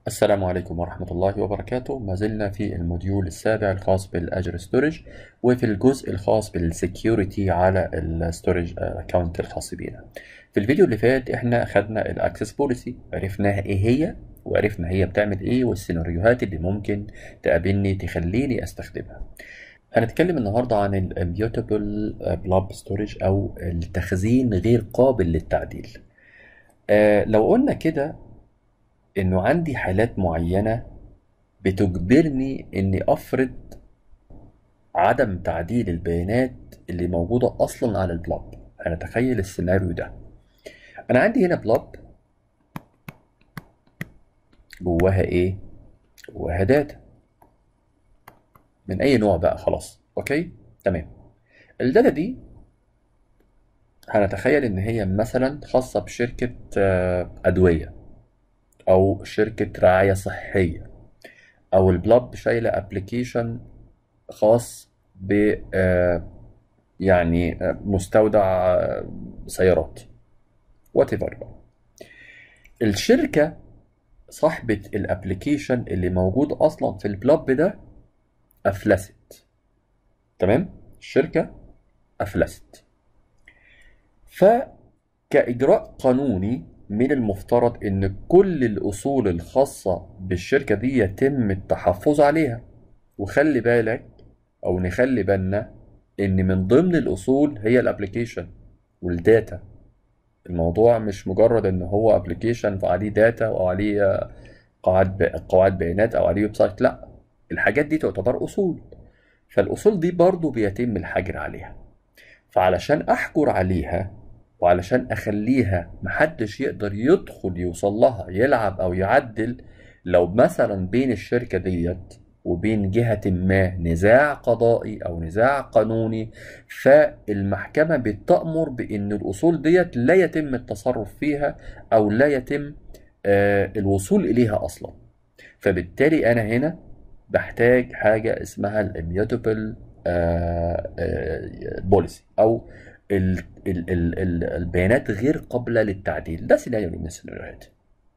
السلام عليكم ورحمة الله وبركاته. ما زلنا في الموديول السابع الخاص بالأجر ستورج، وفي الجزء الخاص بالسكيورتي على الستورج اكونت الخاص بينا. في الفيديو اللي فات احنا اخدنا الاكسس بوليسي، عرفناها ايه هي وعرفنا هي بتعمل ايه والسيناريوهات اللي ممكن تقابلني تخليني استخدمها. هنتكلم النهاردة عن الاميوتابل بلوب ستورج او التخزين غير قابل للتعديل. لو قلنا كده انه عندي حالات معينة بتجبرني اني افرض عدم تعديل البيانات اللي موجودة اصلا على البلوب. هنتخيل السيناريو ده. انا عندي هنا بلوب جواها ايه؟ جواها داتا من اي نوع بقى، خلاص اوكي تمام. الداتا دي هنتخيل ان هي مثلا خاصة بشركة ادوية او شركة رعاية صحية، او البلوب شايلة ابلكيشن خاص ب مستودع سيارات وات ايفر بقى. الشركة صاحبة الابليكيشن اللي موجود اصلا في البلوب ده افلست. تمام، الشركة افلست. فكإجراء قانوني من المفترض ان كل الاصول الخاصة بالشركة دي يتم التحفظ عليها. وخلي بالك او نخلي بالنا ان من ضمن الاصول هي الابليكيشن والداتا. الموضوع مش مجرد ان هو ابلكيشن وعليه داتا او عليه قواعد بيانات او عليه ويب سايت، لا، الحاجات دي تعتبر اصول. فالاصول دي برضو بيتم الحجر عليها. فعلشان احجر عليها وعلشان اخليها محدش يقدر يدخل يوصل لها يلعب او يعدل، لو مثلا بين الشركة ديت وبين جهة ما نزاع قضائي او نزاع قانوني، فالمحكمة بتأمر بان الاصول ديت لا يتم التصرف فيها او لا يتم الوصول اليها اصلا. فبالتالي انا هنا بحتاج حاجة اسمها الاميوتابل بوليسي او البيانات غير قابلة للتعديل. ده سيناريو من السيناريوهات.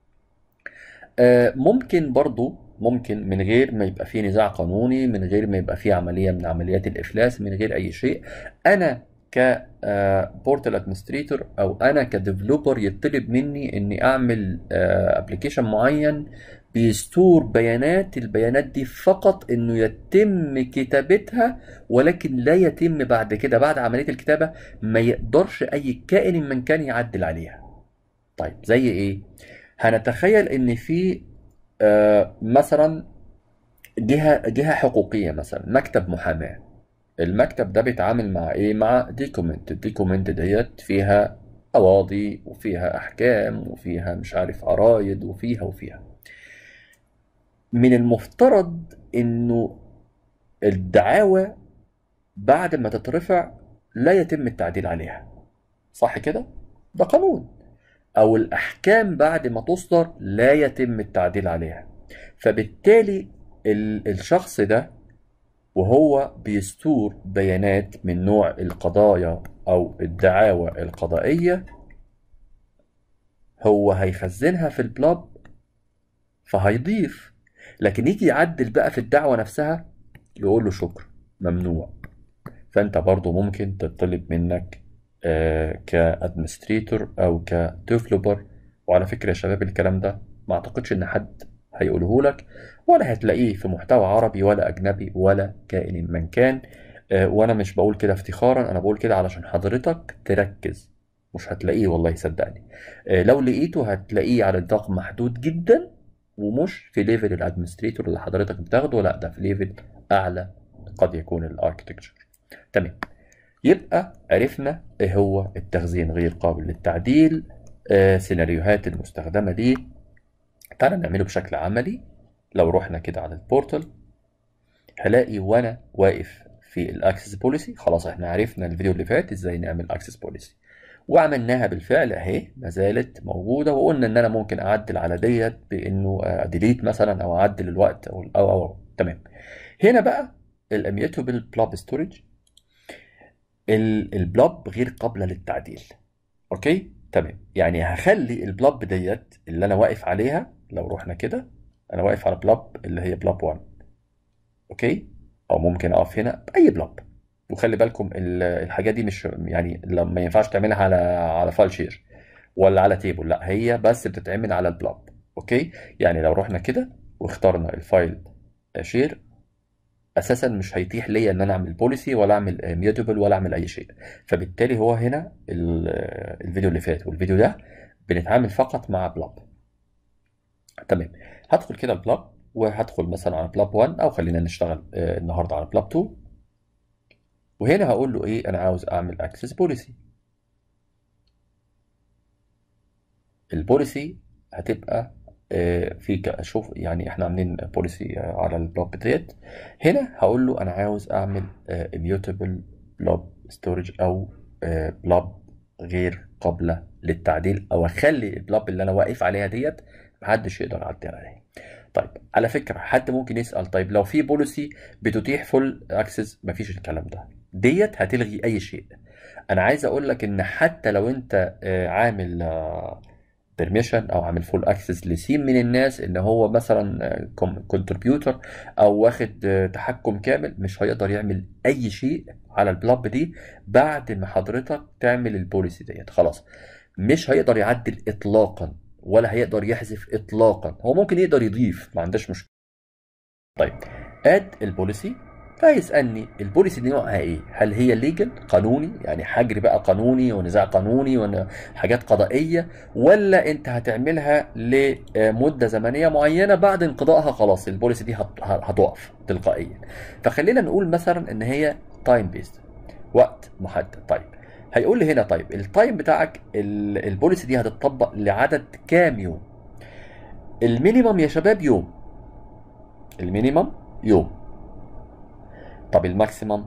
ممكن برضو، ممكن من غير ما يبقى فيه نزاع قانوني، من غير ما يبقى فيه عملية من عمليات الإفلاس، من غير أي شيء، أنا كبورتال ادمنستريتور أو أنا كديفلوبر يطلب مني إني أعمل ابلكيشن معين بيستور البيانات دي فقط إنه يتم كتابتها، ولكن لا يتم بعد كده بعد عملية الكتابة ما يقدرش أي كائن من كان يعدل عليها. طيب زي إيه؟ هنتخيل ان في مثلا جهه حقوقيه، مثلا مكتب محاماه. المكتب ده بيتعامل مع ايه؟ مع ديكومنت. الديكومنت ديت فيها قواضي وفيها احكام وفيها مش عارف عرايض وفيها. من المفترض انه الدعاوى بعد ما تترفع لا يتم التعديل عليها، صح كده؟ ده قانون. او الاحكام بعد ما تصدر لا يتم التعديل عليها. فبالتالي الشخص ده وهو بيستور بيانات من نوع القضايا او الدعاوى القضائية، هو هيخزنها في البلوب فهيضيف، لكن يجي يعدل بقى في الدعوة نفسها يقول له شكرا، ممنوع. فانت برضو ممكن تطلب منك كادمنستريتور او كديفلوبر. وعلى فكرة يا شباب، الكلام ده ما اعتقدش ان حد هيقوله لك، ولا هتلاقيه في محتوى عربي ولا اجنبي ولا كائن من كان. وانا مش بقول كده افتخارا، انا بقول كده علشان حضرتك تركز. مش هتلاقيه والله، صدقني. لو لقيته هتلاقيه على نطاق محدود جدا، ومش في ليفل الادمنستريتور اللي حضرتك بتاخده، لا ده في ليفل اعلى، قد يكون الاركتكتشر. تمام. يبقى عرفنا ايه هو التخزين غير قابل للتعديل، سيناريوهات المستخدمة ليه. تعالى نعمله بشكل عملي. لو رحنا كده على البورتال هلاقي وانا واقف في الاكسس بوليسي. خلاص احنا عرفنا الفيديو اللي فات ازاي نعمل اكسس بوليسي، وعملناها بالفعل اهي، ما زالت موجودة. وقلنا ان انا ممكن اعدل على ديت بانه ديليت مثلا او اعدل الوقت أو. تمام. هنا بقى الاميوتابل بلوب ستورج، البلوب غير قابلة للتعديل. اوكي تمام. يعني هخلي البلوب ديت اللي انا واقف عليها، لو رحنا كده انا واقف على بلاب اللي هي بلاب 1. اوكي، او ممكن اقف هنا باي بلاب. وخلي بالكم الحاجات دي مش يعني ما ينفعش تعملها على فايل شير ولا على تيبل، لا هي بس بتتعمل على البلاب. اوكي، يعني لو رحنا كده واخترنا الفايل شير، اساسا مش هيتيح ليا ان انا اعمل بوليسي ولا اعمل ميوتابل ولا اعمل اي شيء. فبالتالي هو هنا الفيديو اللي فات والفيديو ده بنتعامل فقط مع بلاب. تمام، هدخل كده البلاب وهدخل مثلا على بلاب 1، او خلينا نشتغل النهارده على بلاب 2. وهنا هقول له ايه، انا عاوز اعمل اكسس بوليسي. البوليسي هتبقى شوف يعني احنا عاملين بوليسي على البلوب ديت. هنا هقول له انا عاوز اعمل immutable بلوب ستورج، او بلوب غير قابله للتعديل، او اخلي البلوب اللي انا واقف عليها ديت محدش يقدر يعدل عليها. طيب على فكره حد ممكن يسال، طيب لو في بوليسي بتتيح فول اكسس، مفيش الكلام ده، ديت هتلغي اي شيء. انا عايز اقول لك ان حتى لو انت عامل بيرميشن او عامل فول اكسس لسين من الناس، ان هو مثلا كونتريبيوتور او واخد تحكم كامل، مش هيقدر يعمل اي شيء على البلاب دي بعد ما حضرتك تعمل البوليسي ديت. خلاص مش هيقدر يعدل اطلاقا، ولا هيقدر يحذف اطلاقا. هو ممكن يقدر يضيف، ما عندهاش مشكله. طيب اد البوليسي، فيسألني البوليسي دي نوعها ايه؟ هل هي ليجل قانوني، يعني حجر بقى قانوني ونزاع قانوني وحاجات قضائية، ولا انت هتعملها لمدة زمنية معينة بعد انقضائها خلاص البوليسي دي هتقف تلقائيا؟ فخلينا نقول مثلا ان هي تايم بيست، وقت محدد. طيب هيقول لي هنا طيب التايم بتاعك البوليسي دي هتطبق لعدد كام يوم؟ المينيمم يا شباب يوم، المينيمم يوم. طب الماكسيمم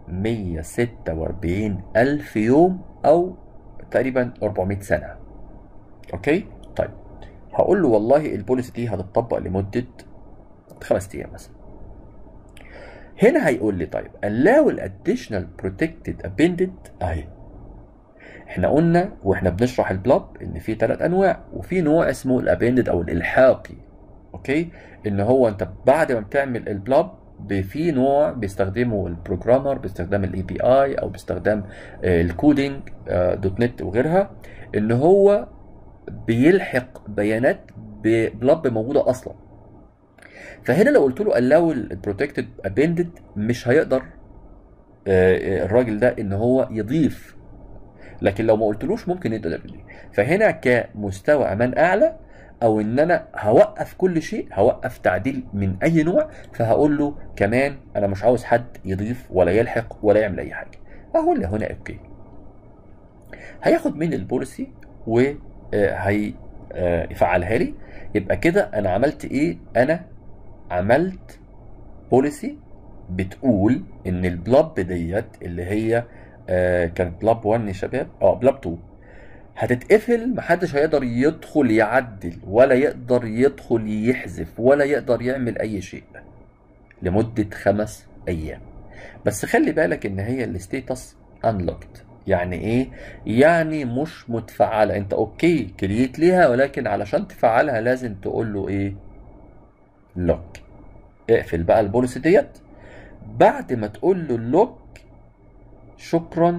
146 ألف يوم، أو تقريبا 400 سنة. أوكي؟ طيب هقول له والله البوليسي دي هتطبق لمدة 5 أيام مثلا. هنا هيقول لي طيب allow الاديشنال protected appended أهي. احنا قلنا واحنا بنشرح البلاب ان في 3 انواع، وفي نوع اسمه الابندد او الالحاقي. اوكي، ان هو انت بعد ما بتعمل البلاب في نوع بيستخدمه البروجرامر باستخدام الاي بي اي او باستخدام الكودينج دوت نت وغيرها، ان هو بيلحق بيانات ببلاب موجوده اصلا. فهنا لو قلت له allow البروتكتد ابندد، مش هيقدر الراجل ده ان هو يضيف، لكن لو ما قلتلوش ممكن يقدر يضيف. فهنا كمستوى امان اعلى، او ان انا هوقف كل شيء، هوقف تعديل من اي نوع، فهقول له كمان انا مش عاوز حد يضيف ولا يلحق ولا يعمل اي حاجه. هقول له هنا اوكي، هياخد مني البوليسي وهي يفعلها لي. يبقى كده انا عملت ايه؟ انا عملت بوليسي بتقول ان البلاب ديت اللي هي كانت بلاب 1 يا شباب، بلاب 2 هتتقفل، محدش هيقدر يدخل يعدل ولا يقدر يدخل يحذف ولا يقدر يعمل اي شيء لمدة 5 ايام. بس خلي بالك ان هي الستيتس unlocked. يعني ايه؟ يعني مش متفعلة. انت اوكي كرييت ليها، ولكن علشان تفعلها لازم تقول له ايه؟ لوك. اقفل بقى البوليسي ديت. بعد ما تقول له لوك، شكرا،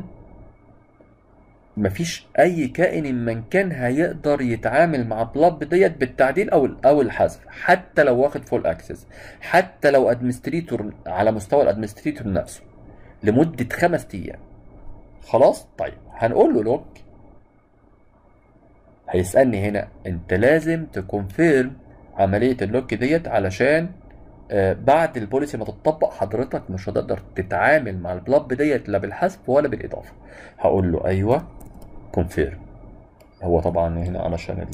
مفيش اي كائن من كان هيقدر يتعامل مع بلاب ديت بالتعديل او الحذف، حتى لو واخد فول اكسس، حتى لو ادمنستريتور على مستوى الادمنستريتور نفسه، لمدة 5 ايام. خلاص طيب هنقول له لوك. هيسألني هنا انت لازم تكونفيرم عملية اللوك ديت، علشان بعد البوليسي ما تطبق حضرتك مش هتقدر تتعامل مع البلاب ديت لا بالحذف ولا بالاضافة. هقول له ايوه كونفيرم. هو طبعا هنا علشان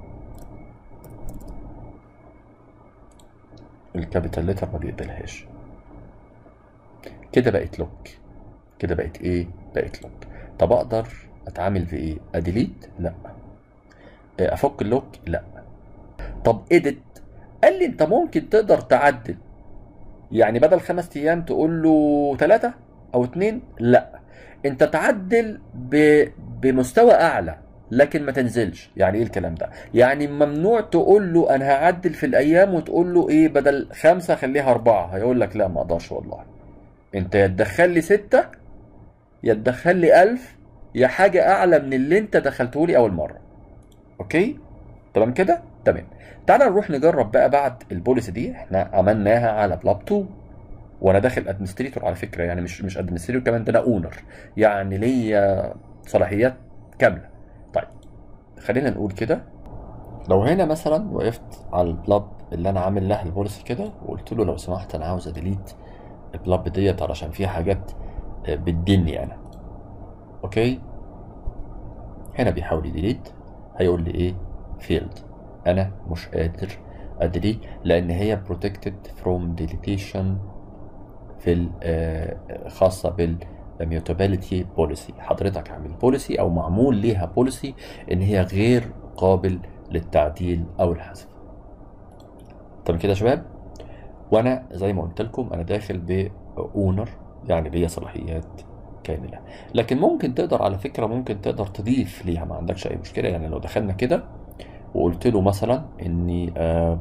الكابيتال ليتر ما بيقبلهاش. كده بقت لوك. كده بقت ايه؟ بقت لوك. طب اقدر اتعامل في ايه؟ اديليت؟ لا. افك اللوك؟ لا. طب اديت؟ قال لي انت ممكن تقدر تعدل، يعني بدل 5 ايام تقول له 3 او 2. لا، انت تعدل بمستوى اعلى. لكن ما تنزلش. يعني ايه الكلام ده؟ يعني ممنوع تقول له انا هعدل في الايام وتقول له ايه بدل 5 خليها 4. هيقول لك لا ما اقدرش والله. انت يا تدخل لي 6 يا تدخل لي 1000 يا حاجة اعلى من اللي انت دخلته لي اول مرة. اوكي تمام كده؟ تمام. تعال نروح نجرب بقى بعد البوليسي دي. احنا عملناها على بلاب 2 وانا داخل ادمنستريتور على فكره، يعني مش ادمنستريتور كمان، ده انا اونر، يعني ليا صلاحيات كامله. طيب خلينا نقول كده، لو هنا مثلا وقفت على البلاب اللي انا عامل لها البوليسي كده وقلت له لو سمحت انا عاوز اديليت البلاب ديت علشان فيها حاجات بتدني انا. اوكي هنا بيحاول يديليت، هيقول لي ايه؟ فيلد. انا مش قادر اديليت لان هي protected from deletion في خاصة بالميوتابيليتي بوليسي. حضرتك عامل بوليسي او معمول ليها بوليسي ان هي غير قابل للتعديل او الحذف. طب كده يا شباب، وانا زي ما قلت لكم انا داخل باونر، يعني ليا صلاحيات كاملة. لكن ممكن تقدر على فكرة، ممكن تقدر تضيف ليها، ما عندكش اي مشكلة. يعني لو دخلنا كده وقلت له مثلا اني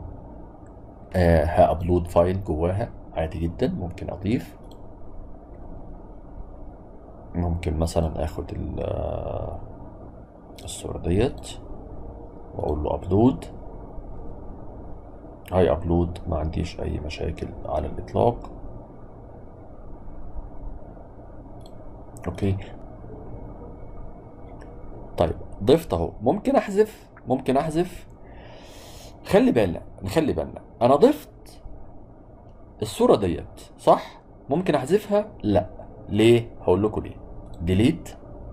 هابلود فايل جواها، عادي جدا ممكن اضيف. ممكن مثلا اخد الصورة ديت واقول له ابلود. هاي ابلود، ما عنديش اي مشاكل على الاطلاق. اوكي طيب ضفت اهو. ممكن احذف، ممكن احذف. نخلي بالنا انا ضفت الصورة ديت صح، ممكن احذفها؟ لا. ليه؟ هقول لكم ليه. ديليت.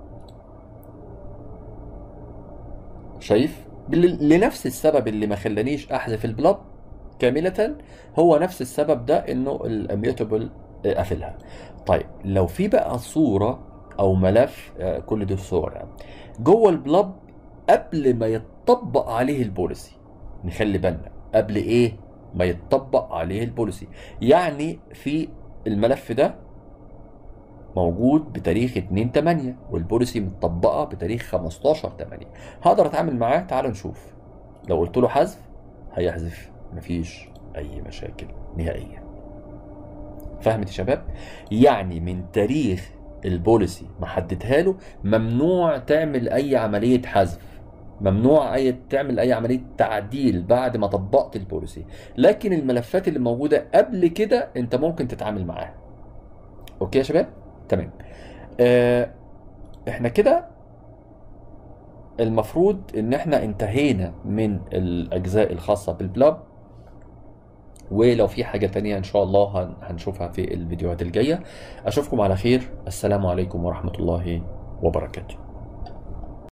شايف؟ لنفس السبب اللي ما خلانيش احذف البلاب كاملة، هو نفس السبب ده انه الاميوتابل قافلها. طيب لو في بقى صورة او ملف، كل دي صور يعني جوه البلاب قبل ما يتطبق عليه البوليسي، نخلي بالنا قبل ايه ما يتطبق عليه البوليسي. يعني في الملف ده موجود بتاريخ 2/8 والبوليسي متطبقه بتاريخ 15/8، هقدر اتعامل معاه. تعال نشوف. لو قلت له حذف هيحذف، مفيش اي مشاكل نهائيا. فهمت يا شباب؟ يعني من تاريخ البوليسي ما حددها له ممنوع تعمل اي عمليه حذف، ممنوع تعمل اي عمليه تعديل بعد ما طبقت البوليسي. لكن الملفات اللي موجوده قبل كده انت ممكن تتعامل معاها. اوكي يا شباب؟ تمام. احنا كده المفروض ان احنا انتهينا من الاجزاء الخاصة بالبلاب، ولو في حاجة تانية ان شاء الله هنشوفها في الفيديوهات الجاية. اشوفكم على خير. السلام عليكم ورحمة الله وبركاته.